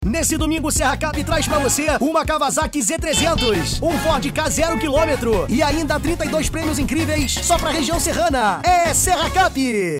Nesse domingo, Serra Cap traz pra você uma Kawasaki Z300, um Ford Ka 0 km e ainda 32 prêmios incríveis só pra região serrana. É Serra Cap!